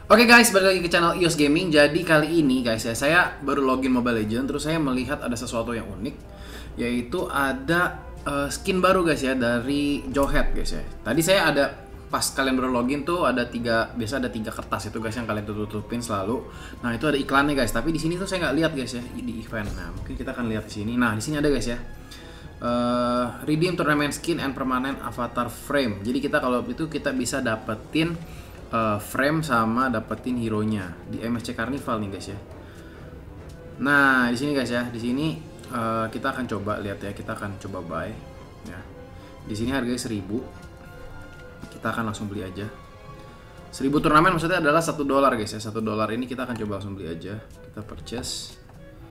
Oke guys, balik lagi ke channel iOS Gaming. Jadi kali ini guys ya, saya baru login Mobile Legends, terus saya melihat ada sesuatu yang unik, yaitu ada skin baru guys ya dari Jawhead guys ya. Tadi saya ada pas kalian baru login tuh ada biasa ada tiga kertas itu guys yang kalian tutupin selalu. Nah itu ada iklannya guys, tapi di sini tuh saya nggak lihat guys ya di event. Nah mungkin kita akan lihat di sini. Nah di sini ada guys ya. Redeem tournament skin and permanent avatar frame. Jadi kita kalau itu kita bisa dapetin frame sama dapetin hero-nya di MSC Carnival nih guys ya. Nah, di sini guys ya, di sini kita akan coba lihat ya, kita akan coba buy ya. Di sini harganya 1000. Kita akan langsung beli aja. 1000 turnamen maksudnya adalah $1 guys ya. $1 ini kita akan coba langsung beli aja. Kita purchase.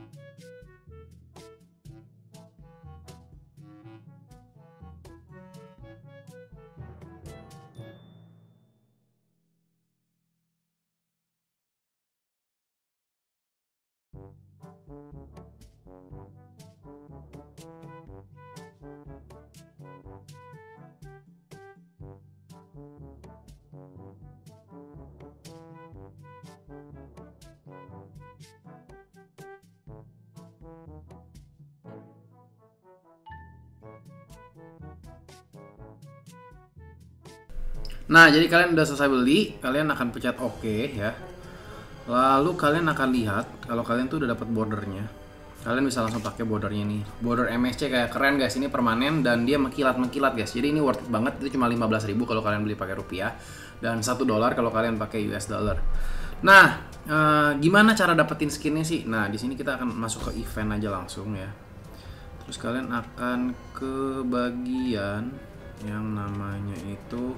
Nah, jadi kalian udah selesai beli, kalian akan pencet OK ya. Lalu kalian akan lihat kalau kalian tuh udah dapat bordernya. Kalian bisa langsung pakai bordernya nih. Border MSC kayak keren guys, ini permanen dan dia mengkilat-mengkilat guys. Jadi ini worth it banget, itu cuma 15.000 kalau kalian beli pakai rupiah dan $1 kalau kalian pakai US dollar. Nah, gimana cara dapetin skinnya sih? Nah, di sini kita akan masuk ke event aja langsung ya. Terus kalian akan ke bagian yang namanya itu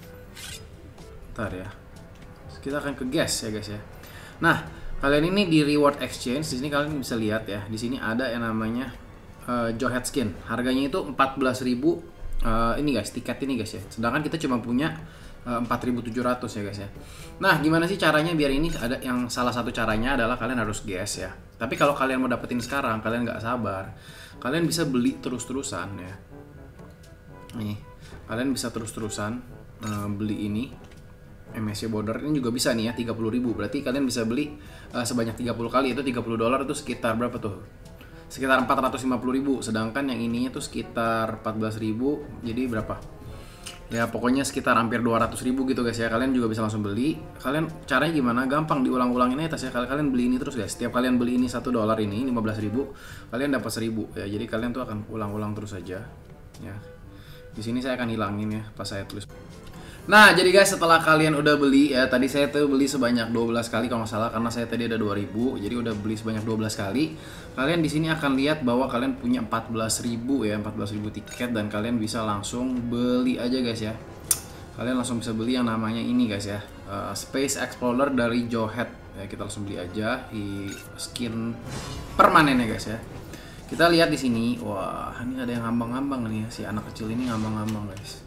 ya. Kita akan ke guest ya guys ya. Nah, kalian ini di reward exchange, di sini kalian bisa lihat ya. Di sini ada yang namanya Jawhead skin. Harganya itu 14.000 ini guys, tiket ini guys ya. Sedangkan kita cuma punya 4.700 ya guys ya. Nah, gimana sih caranya biar ini ada yang salah satu caranya adalah kalian harus guess ya. Tapi kalau kalian mau dapetin sekarang, kalian nggak sabar, kalian bisa beli terus-terusan ya. Nih, kalian bisa terus-terusan beli ini. MSC border ini juga bisa nih ya, 30.000. Berarti kalian bisa beli sebanyak 30 kali, itu $30 itu sekitar berapa tuh? Sekitar 450.000. Sedangkan yang ininya tuh sekitar 14.000. Jadi berapa? Ya pokoknya sekitar hampir 200.000 gitu guys ya. Kalian juga bisa langsung beli. Kalian caranya gimana? Gampang, diulang-ulangin aja ya. Kalian beli ini terus guys. Setiap kalian beli ini $1 ini 15.000, kalian dapat 1.000 ya. Jadi kalian tuh akan ulang-ulang terus aja ya. Di sini saya akan hilangin ya pas saya tulis. Nah, jadi guys, setelah kalian udah beli ya, tadi saya tuh beli sebanyak 12 kali kalau nggak salah, karena saya tadi ada 2.000, jadi udah beli sebanyak 12 kali. Kalian di sini akan lihat bahwa kalian punya 14.000 ya, 14.000 tiket, dan kalian bisa langsung beli aja guys ya. Kalian langsung bisa beli yang namanya ini guys ya, Space Explorer dari Jawhead. Ya, kita langsung beli aja di skin permanen ya guys ya. Kita lihat di sini, wah ini ada yang ngambang-ngambang nih ya, si anak kecil ini ngambang-ngambang guys.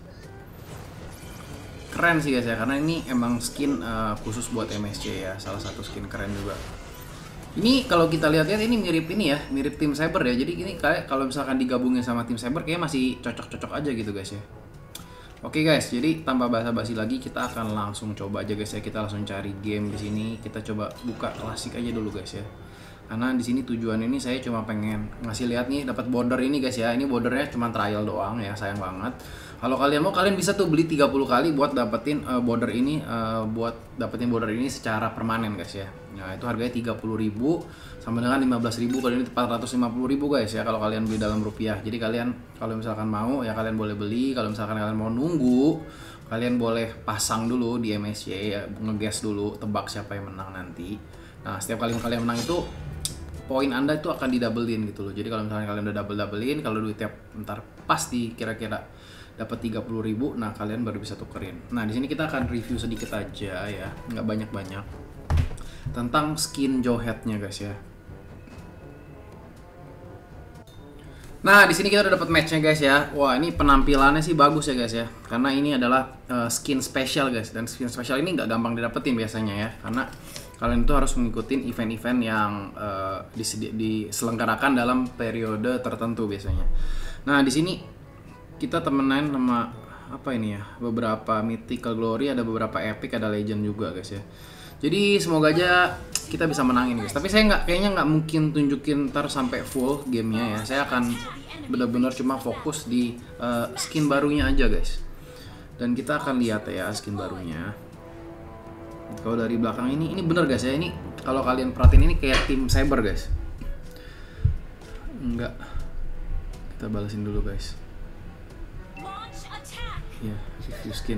Keren sih guys ya, karena ini emang skin khusus buat MSC ya, salah satu skin keren juga. Ini kalau kita lihat-lihat ini mirip ini ya, mirip Team Saber ya. Jadi ini kayak kalau misalkan digabungin sama Team Saber kayak masih cocok-cocok aja gitu guys ya. Oke guys, jadi tanpa basa-basi lagi kita akan langsung coba aja guys ya. Kita langsung cari game di sini. Kita coba buka klasik aja dulu guys ya. Karena di sini tujuan ini saya cuma pengen ngasih lihat nih dapat border ini guys ya. Ini bordernya cuma trial doang ya, sayang banget. Kalau kalian mau, kalian bisa tuh beli 30 kali buat dapetin border ini, secara permanen guys ya. Nah, itu harganya 30.000 sama dengan 15.000, kalau ini 450.000 guys ya kalau kalian beli dalam rupiah. Jadi kalian kalau misalkan mau ya kalian boleh beli, kalau misalkan kalian mau nunggu, kalian boleh pasang dulu di MSC ya, ngeguess dulu, tebak siapa yang menang nanti. Nah, setiap kali kalian menang itu poin Anda itu akan didoublein gitu loh. Jadi kalau misalnya kalian udah doublein, kalau duitnya ntar pasti kira-kira dapat 30.000, nah kalian baru bisa tukerin. Nah, di sini kita akan review sedikit aja ya, nggak banyak-banyak, tentang skin Jawhead-nya guys ya. Nah, di sini kita udah dapat match-nya guys ya. Wah, ini penampilannya sih bagus ya guys ya. Karena ini adalah skin spesial guys, dan skin spesial ini nggak gampang didapetin biasanya ya, karena kalian itu harus mengikuti event-event yang diselenggarakan dalam periode tertentu biasanya. Nah, di sini kita temenan sama apa ini ya, beberapa mythical glory, ada beberapa epic, ada legend juga guys ya. Jadi semoga aja kita bisa menangin guys. Tapi saya kayaknya nggak mungkin tunjukin ntar sampai full gamenya ya. Saya akan benar-benar cuma fokus di skin barunya aja guys. Dan kita akan lihat ya skin barunya. Kalau dari belakang ini bener guys ya, ini kalau kalian perhatiin ini kayak tim cyber guys. Enggak, kita balasin dulu guys. Ya, review skin.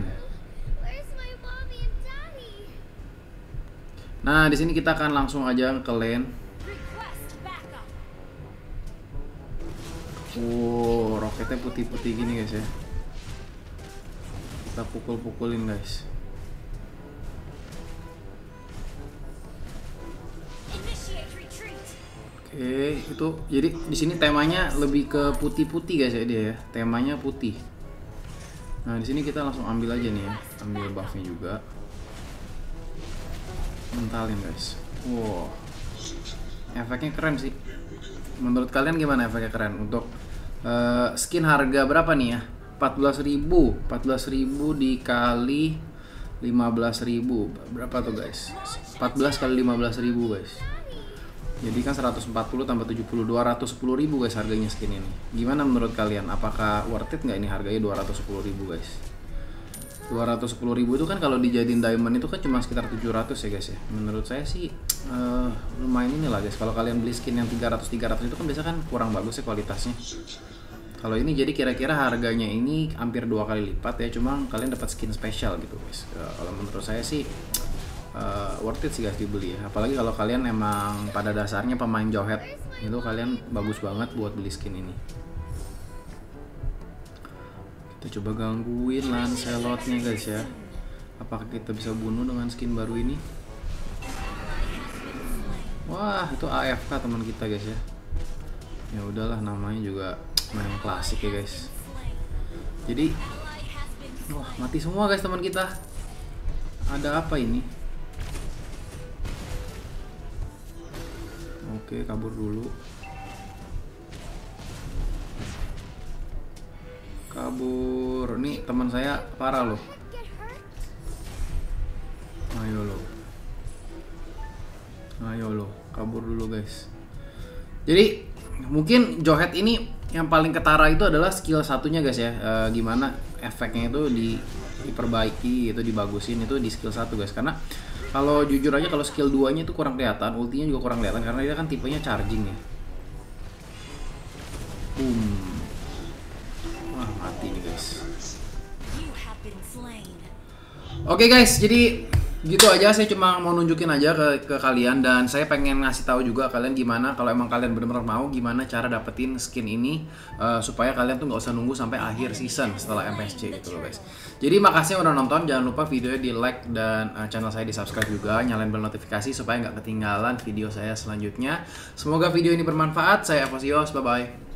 Nah, di sini kita akan langsung aja ke lane. Wow, roketnya putih-putih gini guys ya. Kita pukul-pukulin guys. Oke, itu jadi di sini temanya lebih ke putih-putih guys ya dia ya. Temanya putih. Nah, di sini kita langsung ambil aja nih ya. Ambil buffnya juga. Mentalin guys. Wow, efeknya keren sih. Menurut kalian gimana efeknya keren? Untuk skin harga berapa nih ya? 14.000 dikali 15.000 berapa tuh guys? 14 kali 15.000 guys. Jadi kan 140 tambah 70 210.000 guys harganya skin ini. Gimana menurut kalian? Apakah worth it nggak ini harganya 210.000 guys? 210.000 itu kan kalau dijadiin diamond itu kan cuma sekitar 700 ya guys ya. Menurut saya sih lumayan inilah guys. Kalau kalian beli skin yang 300 itu kan biasa kan kurang bagus ya kualitasnya. Kalau ini jadi kira-kira harganya ini hampir 2 kali lipat ya. Cuma kalian dapat skin spesial gitu guys. Kalau menurut saya sih worth it sih guys dibeli ya. Apalagi kalau kalian emang pada dasarnya pemain Jawhead, itu kalian bagus banget buat beli skin ini. Kita coba gangguin Lancelotnya guys ya. Apakah kita bisa bunuh dengan skin baru ini? Wah, itu AFK teman kita guys ya. Ya udahlah, namanya juga main klasik ya guys. Jadi wah, mati semua guys teman kita. Ada apa ini? Oke, kabur dulu. Kabur. Nih teman saya parah loh. Ayo lo, kabur dulu guys. Jadi mungkin Jawhead ini yang paling ketara itu adalah skill satunya guys ya. Gimana efeknya itu diperbaiki, itu dibagusin itu di skill 1 guys. Karena kalau jujur aja kalau skill 2-nya itu kurang kelihatan, ultinya juga kurang kelihatan karena dia kan tipenya charging ya. Wah, mati nih guys. Oke guys, jadi gitu aja, saya cuma mau nunjukin aja ke kalian, dan saya pengen ngasih tahu juga kalian gimana kalau emang kalian benar-benar mau gimana cara dapetin skin ini supaya kalian tuh nggak usah nunggu sampai akhir season setelah MSC gitu loh guys. Jadi makasih udah nonton, jangan lupa videonya di like dan channel saya di subscribe juga, nyalain bel notifikasi supaya nggak ketinggalan video saya selanjutnya. Semoga video ini bermanfaat. Saya Evosios, bye bye.